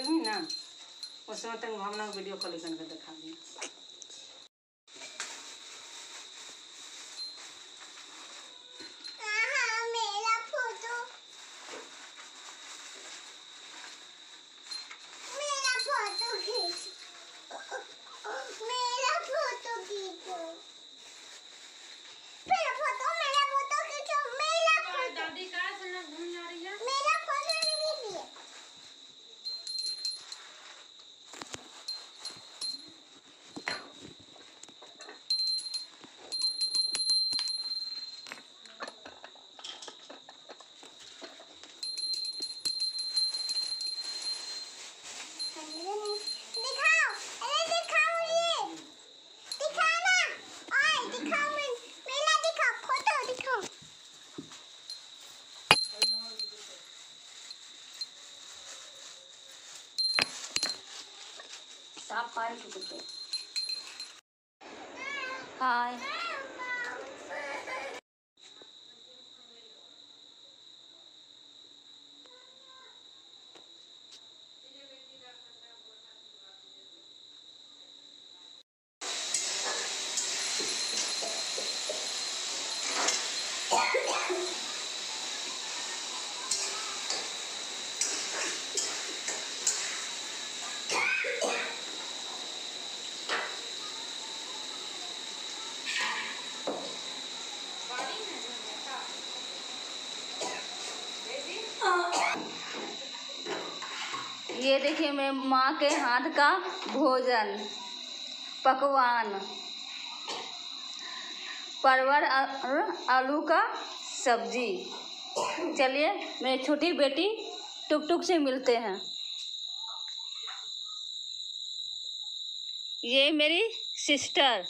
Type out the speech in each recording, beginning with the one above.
लगमी ना उस समय तक भावना को वीडियो कॉल करके दिखा दी। हाय ये देखिए मेरे माँ के हाथ का भोजन पकवान परवल आलू का सब्जी। चलिए मेरी छोटी बेटी टुक टुक से मिलते हैं। ये मेरी सिस्टर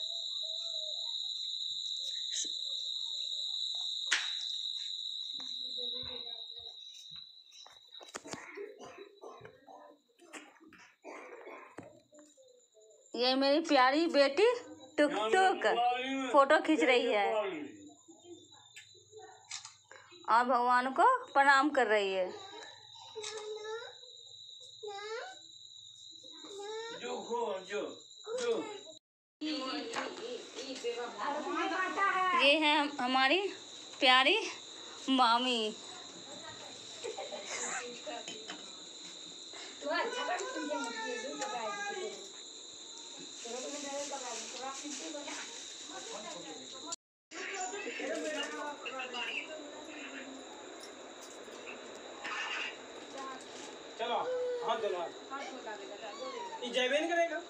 ये मेरी प्यारी बेटी टुक टुक फोटो खींच रही है और भगवान को प्रणाम कर रही है। ये है हमारी प्यारी मामी। चलो हाथ धो ये जयबेन करेगा।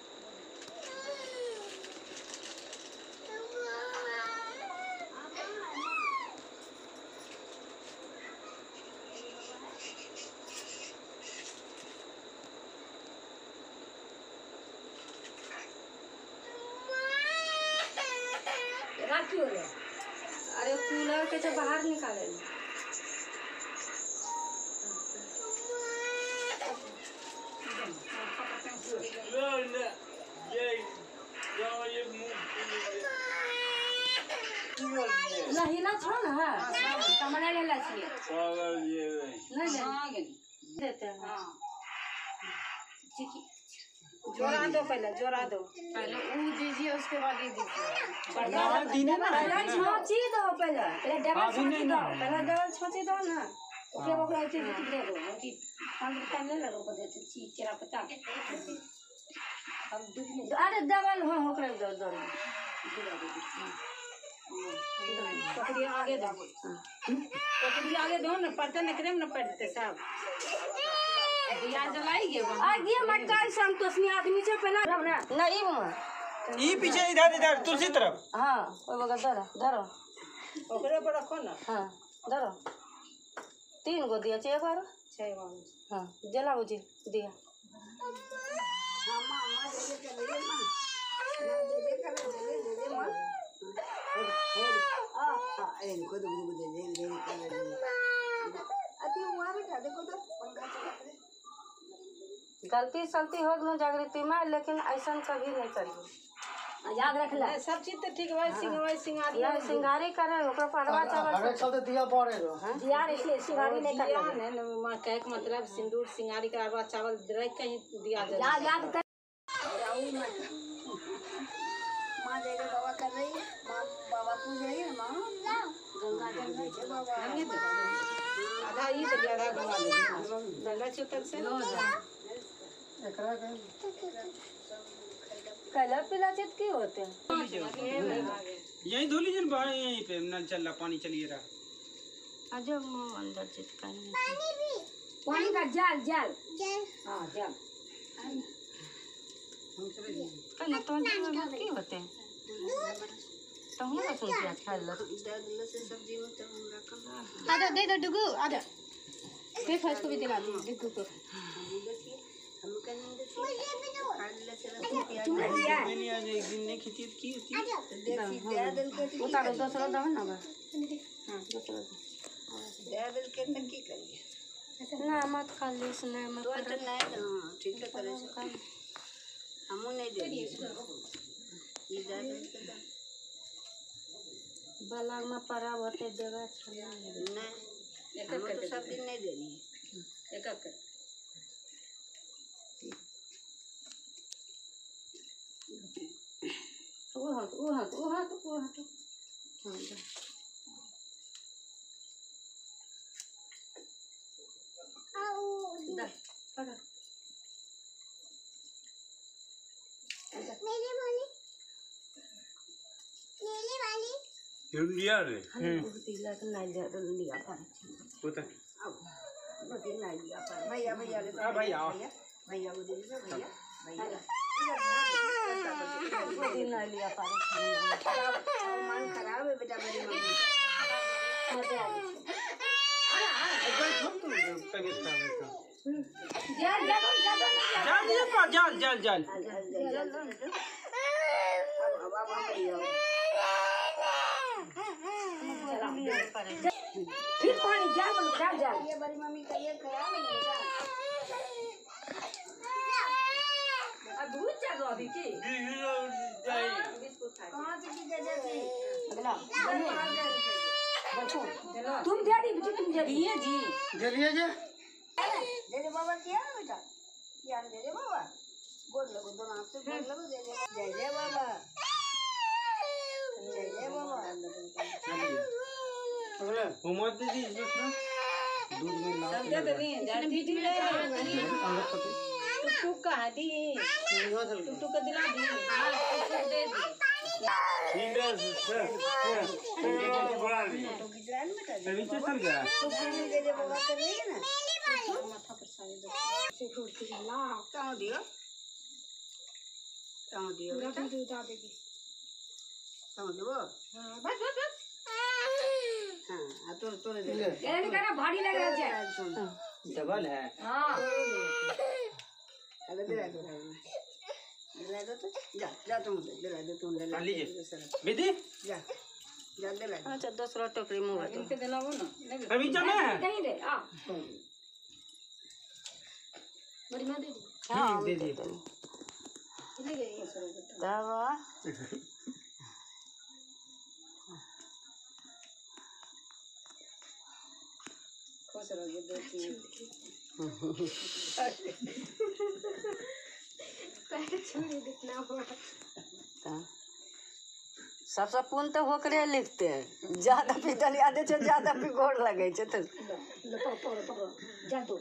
अरे कूलर के तो बाहर निकाले लहीला छो ना कमरा लेला छिए नहीं देते हैं। जोड़ा दो जोड़ा दो पहले वो दीजिए उसके बाद ये दीजिए। पहले छोंची दो पहले डबल छोंची दो पहले डबल छोंची दो ना ओके वो कहते हैं दे दो कि हम पहले लगा को देते चीज तेरा पता हम दूसरी अरे डबल हो कर दो दो पकड़ी आगे दो पकड़ी आगे दो ना पड़ते नकरे में न पड़ते सब दिया जलाएंगे आगे मटका संतोषनी आदमी से पहला ना नहीं वो ये पीछे इधर तुलसी तरफ। हां ओ बगल धरो ओकरे पर रखो ना। हां धरो 3 गो दिया 6 बार 6 बार। हां जला बुझी दिया मामा दे चले मां दे मां ए को दे अति हुआ बेटा देखो तो पंखा चला गलती सलती हो गई जागृति में लेकिन ऐसा कभी नहीं करिए याद रख ले सब चीज तो ठीक है सिंगारी यार सिंगारी करे ओकरा पड़वा चावल हर एक साल तो दिया पड़े रो हैं दिया इसलिए सिंगारी नहीं कर कहे के मतलब सिंदूर सिंगारी का अरवा चावल रख के ही दिया जाए याद कर माँ देखे बाबा कर रही माँ बाबा पूछ रही है माँ गंगा जल भेजे बाबा आधा ये तो आधा गंगा गंगा चौतल से एकरा के कलर पिला चित की होते हैं यही धो लीजिए बाहर यहीं पे नल चल रहा पानी चलिए रहा अजब मुंह अंदर चिपकाने पानी का जाल जाल हाँ जाल कहना तो की होते हैं तो हम ना सुन के खा लो आजा दे दो डुगू आजा देखो इसको भी दिला दो डुगू को मैंने आज एक दिन नहीं खींची की उतारो दूसरा दो ना बस ना मत खा ली इसने मत ठीक है करे हम नहीं दे बलाग में पड़ा होते देगा नहीं हम तो सब दिन नहीं दे रही एक एक वो हाथ दा पकड़ लिया रे तिलक नहीं लिया पर होता नहीं लिया पर भैया भैया भैया भैया वो दे भैया भैया नहीं लिया पर मन खराब है बेटा मेरी मम्मी जाल जाल जाल फिर पानी जाल ये बड़ी मम्मी का ये खराब है दूध जागो अभी की कहाँ से की गजब थी अगला तुम दे दी बेटी तुम दे दिए जी जलिए जे दे दे बाबा क्या है बेटा क्या दे दे बाबा बोल लो दोनों हाथ से बोल लो दे दे जय जय बाबा जय जय बाबा अगले घुमा दे दी दूसरा दूध में ला दे दे जल्दी दी टुक का दी टुक का दिला दी दे दी अभी तो चल गया तो दे दे बाबा कर रही है ना माथा पर सारे दो से फूटती है ला कहां दियो बेटा दे देगी कहां दो हां बस हां तो दे ये नहीं करना भारी लग रहा है डबल है हां अरे दे दो तो जा तुम दे तुम ले लीजिए विधि जा जा दे ले अच्छा दूसरा टोकरी मुंह में इनके देना वो ना अभी चले नहीं दे आ बड़ी मां दे दी हां दे दी ले गई है सर दवा खुश रहोगे दो तीन सबसे पूर्ण तो होकरे लिखते हैं ज्यादा पीटल याद है ज्यादा भी गोड़ लगे छे तो जा दो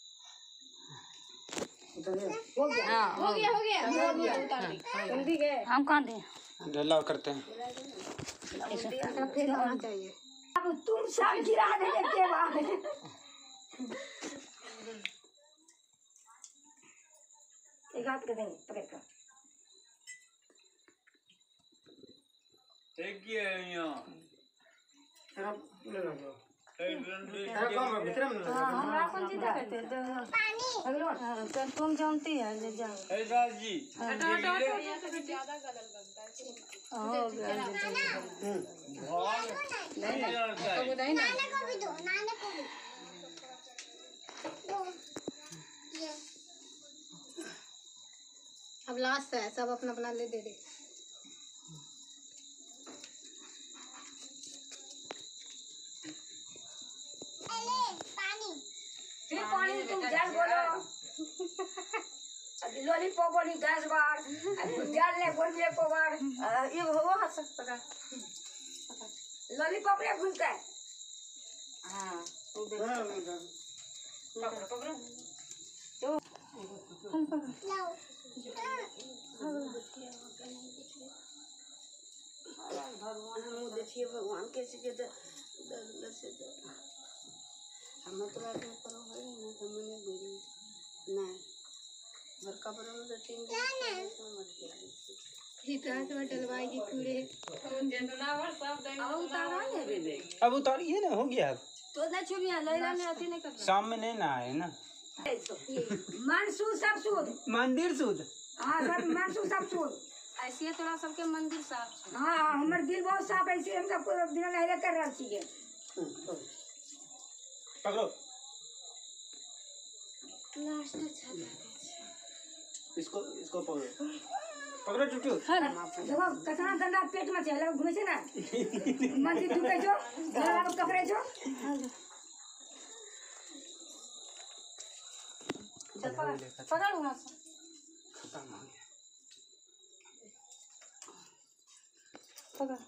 हाँ हो गया तुम भी गए हम कहाँ दे ढलाव करते हैं फिर होना चाहिए अब तुम सब गिरा देंगे के बाद एक हाथ के देंगे पकड़ कर एक ही है यहाँ तेरा ले लो तेरा काम है भीतर में हमरा कौन चीज करते अगलो तो तुम जानती है ले जाओ राजी ज्यादा गलल बनता है हो गया नहीं ना नाने को भी दो अब लास्ट है सब अपना अपना ले दे लॉलीपॉप वाली 10 बार जाल ले बोलिए को बार ये वो हाथ से पकड़। लॉलीपॉप ले भूलता है। हाँ हाँ, पकड़ो पकड़ो तो भगवान हम देखिए भगवान कैसे के दर से हम तो बात करो है ना तो मैंने बोली ना बरका पर में 3 दिन मर गया हितास डलवाई की कूड़े अब उतारा नहीं बेबे अब उतारिए ना, हो गया। तो ना छुबिया लैला ने अति नहीं करना शाम में नहीं ना आए ना। मनसू सब सूद मंदिर सूद। हाँ सब मनसू सब सूद ऐसे थोड़ा सबके मंदिर साफ छै। हाँ हमारे दिल बहुत साफ ऐसे हम सब बिना नहले कर रहा चाहिए पकड़ो लास्ट अच्छा इसको पकड़ो पकड़ो चुटू। देखो कतना गंदा पेट में चला घुमे से ना मंदिर ढुके जो घर को पकड़े जो पकड़ वहाँ से खत्म हो गया। पकड़।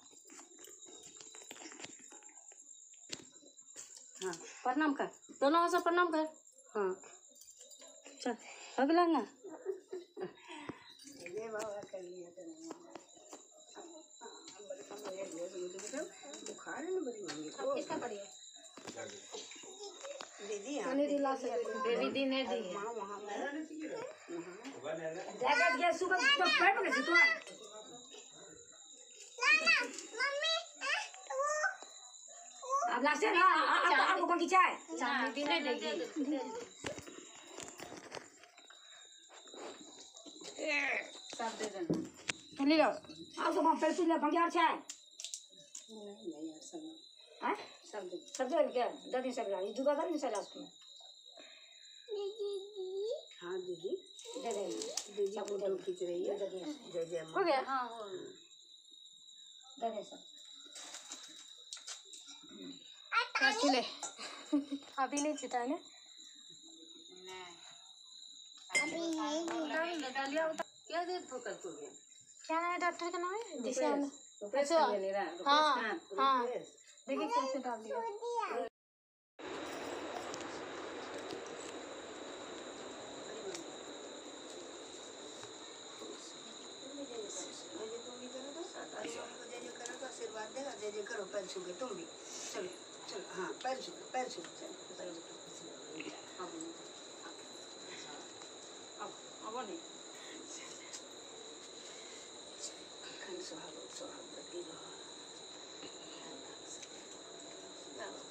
हाँ प्रणाम कर, दोनों हाथ से प्रणाम कर। हाँ चल अगला ना ये बाबा कर लिया बुखार है ना बड़ी मांगी किसका पड़ी है? दीदी देवी दी ने दी। माँ वहाँ जगत के सुबह तो पैर पकड़ से तू अब लास्ट है ना आपको कौन की चाय चांदी दी ने देगी। सब दे देना। ले लो आपको वहाँ पैर ले भंगार चाय नहीं यार सब हाँ सब दे क्या दादी सब ला ये जुगाड़ नहीं चला उसको हाँ दीदी दे दे दीदी फोटो खींच रही है जय जय हो गया? हाँ हो दे दे सब चले अभी नहीं चिता है क्या देर फोकस हो गया? क्या नाम है डॉक्टर का नाम है जिसे पैसा ले रहा है हाँ हाँ देखिए कैसे डाल दिया आशीर्वाद देगा जय जय करो पैर छू के तुम भी चलो चलो हाँ पैर छू चलो अब नहीं सुहागवती रहो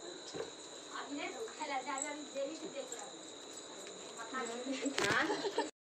अभी नहीं तो खेला जा देवी से देख रहा